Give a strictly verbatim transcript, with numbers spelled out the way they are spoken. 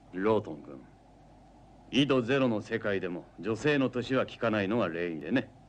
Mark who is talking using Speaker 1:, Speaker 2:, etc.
Speaker 1: ロートン君、緯度ゼロの世界でも女性の年は聞かないのが礼儀でね。